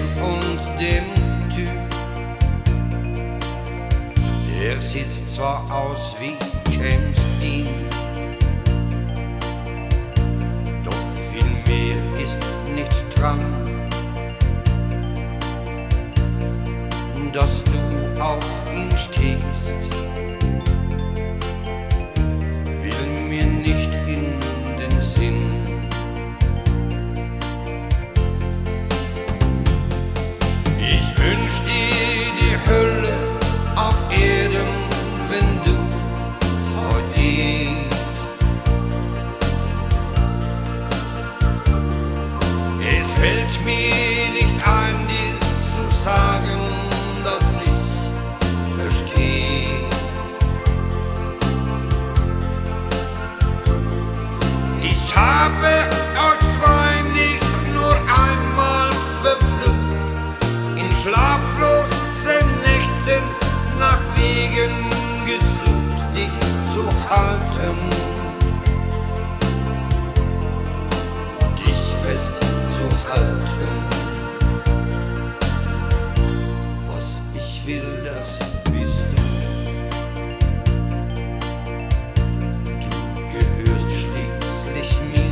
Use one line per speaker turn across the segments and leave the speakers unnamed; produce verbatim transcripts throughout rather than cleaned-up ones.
und dem Typ. Er sieht zwar aus wie James Dean, doch viel mehr ist nicht dran. Dass du auf ihn stehst, will mir nicht in den Sinn. Ich wünsch dir die Hölle auf Erden, wenn du heute gehst. Es fällt mir nicht ein, dir zu sagen, dass ich verstehe. Ich habe euch zwei nicht nur einmal verflucht, in schlaflosen Nächten nach Wegen gesucht, dich zu halten, dich festzuhalten. Was ich will, das bist du. Du gehörst schließlich mir.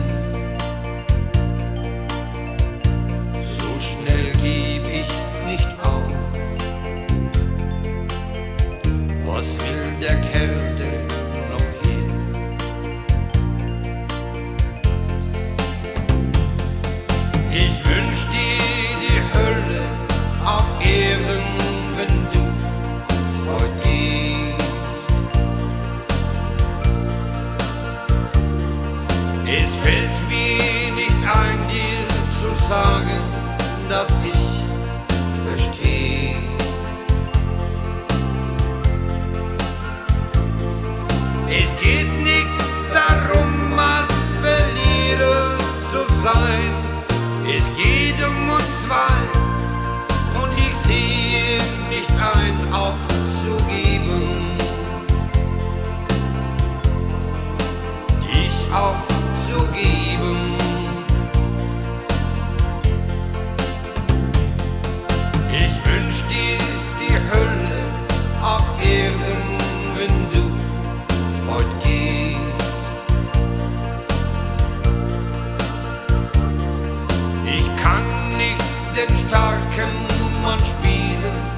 So schnell geb ich nicht auf. Was will der Kerl denn noch hier? Ich wünsch dir die Hölle auf Erden, wenn du heute gehst. Es fällt mir nicht ein, dir zu sagen, dass ich verstehe. Es geht nicht darum, mal Verlierer zu sein. Es geht um uns zwei und ich sehe nicht ein, aufzugeben, dich aufzugeben. Ich wünsch dir die Hölle auf Erden, wenn du heute gehst. Ich kann nicht den starken Mann spielen,